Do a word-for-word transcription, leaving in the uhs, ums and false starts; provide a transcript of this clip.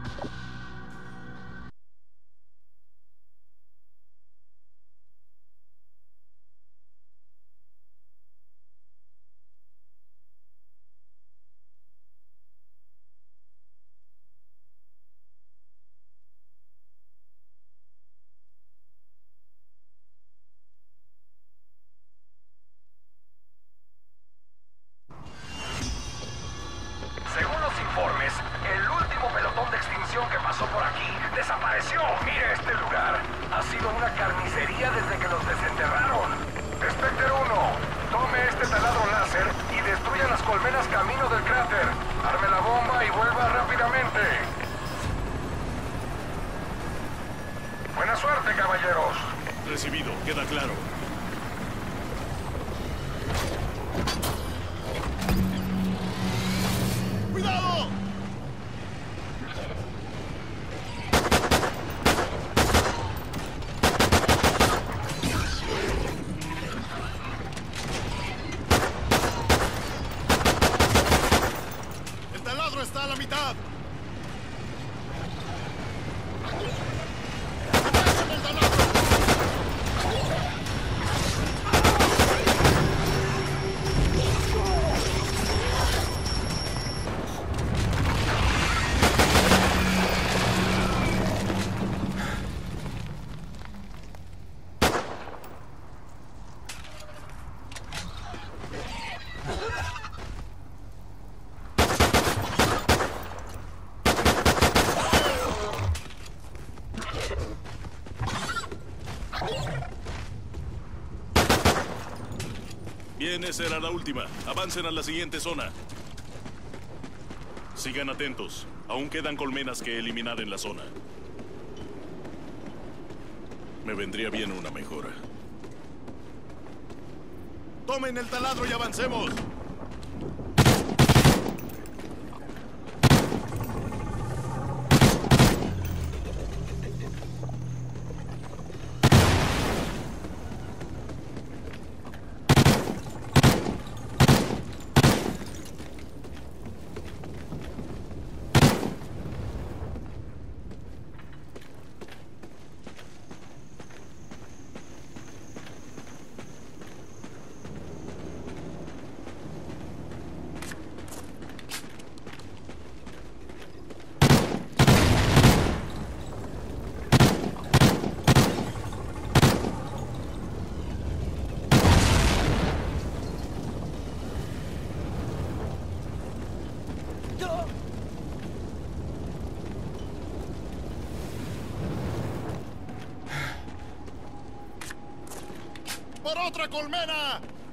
Según los informes, el último pelotón de extinción que pasó por aquí desapareció. Mire este lugar. Ha sido una carnicería desde que los desenterraron. Spectre uno, tome este taladro láser y destruya las colmenas camino del cráter. Arme la bomba y vuelva rápidamente. Buena suerte, caballeros. Recibido, queda claro. ¡Cuidado! El taladro está a la mitad. ¡Avanza el taladro! Bien, esa era la última. Avancen a la siguiente zona. Sigan atentos. Aún quedan colmenas que eliminar en la zona. Me vendría bien una mejora. ¡Tomen el taladro y avancemos! ¡Por otra colmena!